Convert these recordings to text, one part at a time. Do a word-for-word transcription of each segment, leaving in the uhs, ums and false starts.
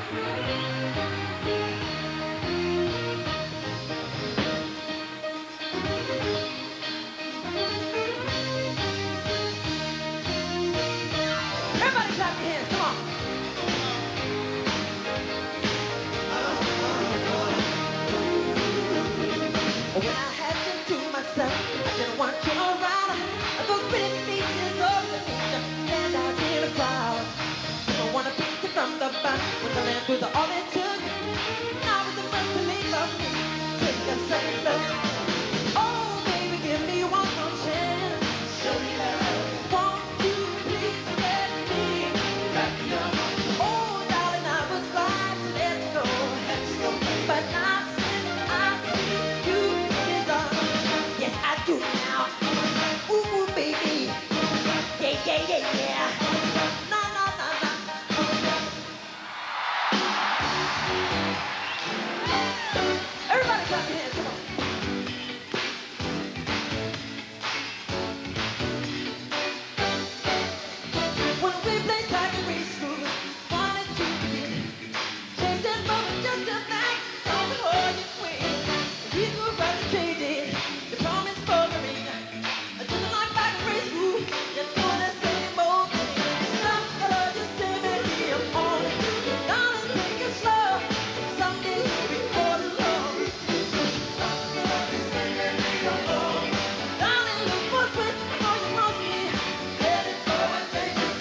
Everybody clap your hands, come on. When I had to do myself, I didn't want you around. Those pretty faces of the nature stand out in a crowd. Don't wanna pick you from the back with the land through the all it took. Now is the first to leave of me. Take a second look. Oh, baby, give me one more chance. Show me love. Won't you please let me wrap you up? Oh, darling, I was glad to let go. Let's go, but not since I see you is gone. Yes, I do now. Ooh, ooh, baby. Yeah, yeah, yeah, yeah. No, no, no, no. Everybody clap your hands, come on. When we played tag in preschool, wanted to be chasing moment just a night, on the whole you queen. We grew up and traded the promise for the ring. Just like back in preschool, you know the same old thing. Some color just stay back here on it. Darling, take it slow. Someday we fall in love. Some color just stay back here on it. Darling, look what's with before you lost me. Let it go and take it.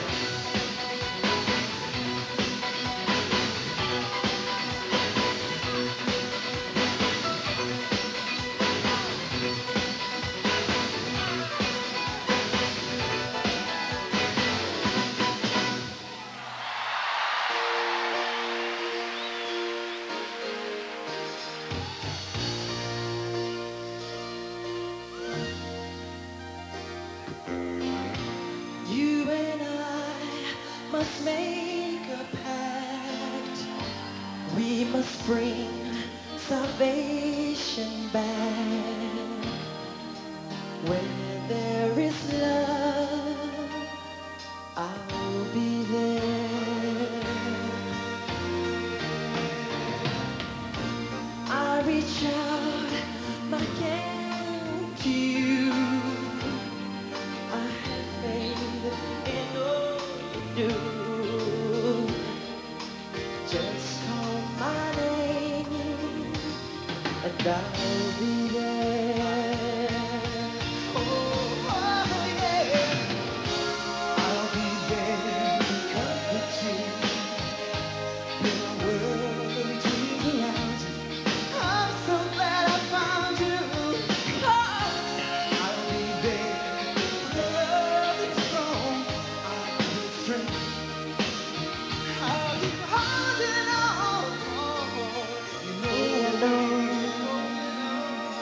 You and I must make a pact. We must bring salvation back. Where there is love, I'll be there. I reach out my hand to you. I have faith in all you do. Just call my name and I'll be there. Oh, oh, yeah. I'll be there to comfort you. When the world turns around, I'm so glad I found you. Oh, I'll be there. Love is strong. I'll be strength. I'll be holding on. You know I love you.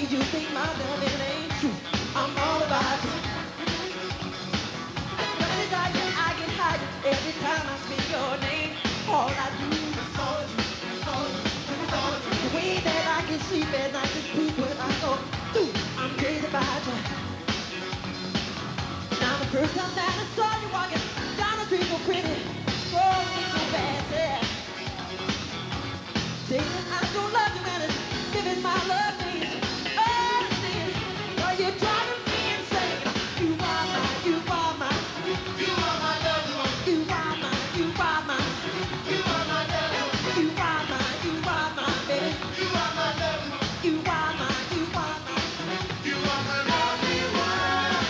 you think my love it ain't true. I'm all about you. When I die, I get high every time I speak your name. All I do is call you, call you, call you. The way that I can sleep at night is proof when I go through. I'm crazy about you. Now the first time that I saw you walking down the street so pretty, so so fast, yeah. Saying I don't love you and it's giving my love to you. Oh, saying, girl, you're driving me insane. You are my, you are my, you are my loved one. You are my, you are my, you are my loved one. You are my, you are my baby. You are my loved one. You are my, you are my, you are my lovely one.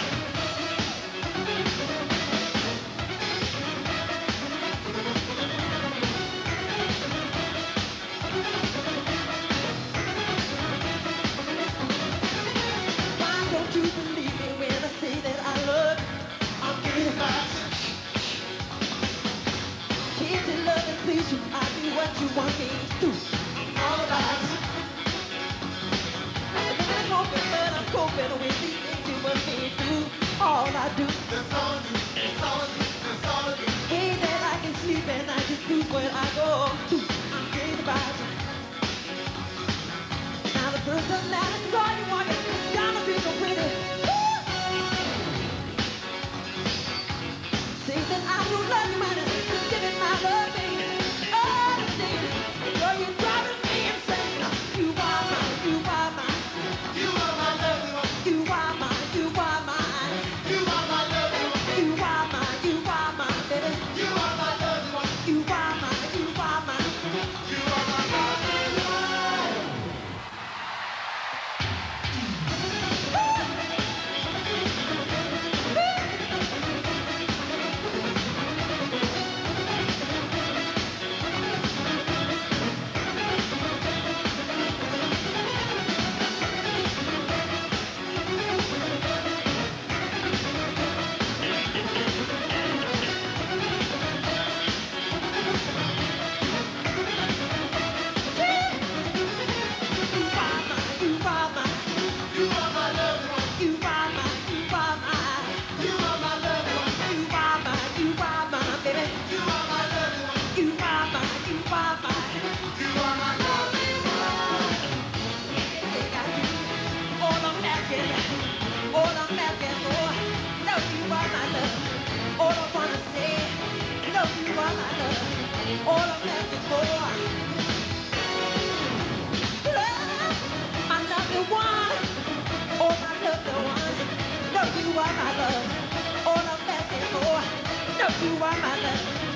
Why don't you believe me when I say that I love you? I'm getting about you. Can't you love and please you? I do what you want me to. I'm all about you. I'm hoping, but I'm coping with the things you want me to do. All I do, that's all I do, that's all I do, that's all I do. Way that I can sleep and I just lose when I go to. I'm crazy about you. Now the first time that I saw you walking down the street so pretty, woo! Say that I don't love you and it's giving my love, baby. Oh, baby, girl, you're driving me insane. You are mine, you are mine, you are my lovely one. You are mine, you are mine, you are my lovely one. You are mine, you are mine, baby. You are my lovely one. You are mine, you are mine, you are my lovely one. All I'm asking for, love, my lovely one. Oh, my lovely one. No, you are my love. All I'm asking for, no, you are my love.